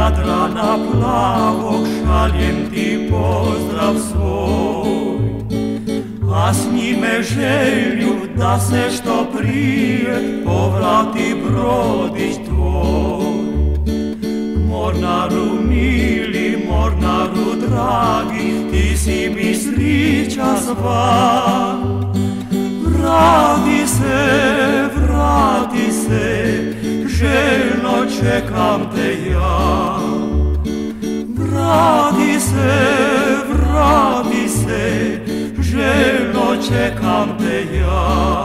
Jadrana plavog šaljem ti pozdrav svoj, a s njime želju da se što prije povrati brodić tvoj. Mornaru mili, mornaru dragi, ti si mi srića zvan. Vrati se, željno čekam te ja. Vrati se, željno čekam te ja.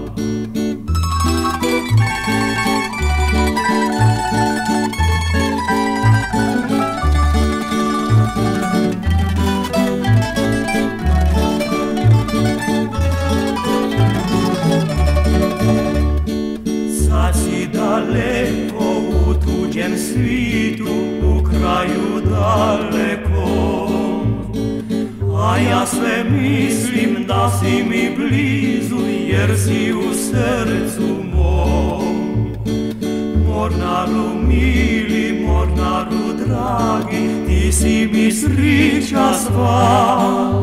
Sad si daleko u tuđem svitu, u kraju dalekom, a ja sve mislim da si mi blizu, jer si u srcu mom. Mornaru mili, mornaru dragi, ti si mi srića sva.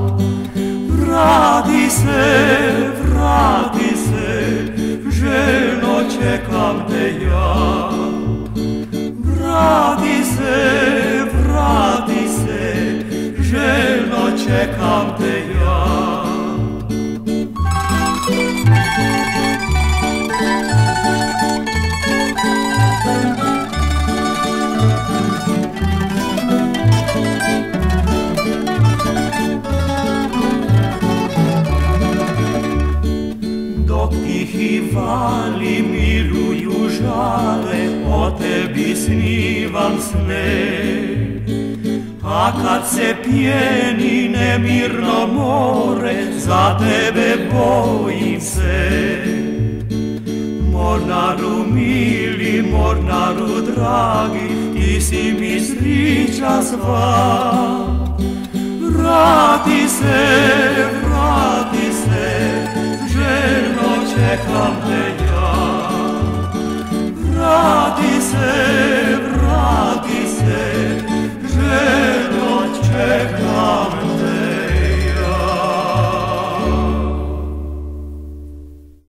Vrati se, željno čekam te ja. Vrati se, željno čekam te ja. Dok tihi vali miluju žale, o tebi snivam sne. A kad se pjeni nemirno more, za tebe bojim se. Mornaru mili, mornaru dragi, ti si mi srića sva. Vrati se, željno čekam te ja. Vrati se,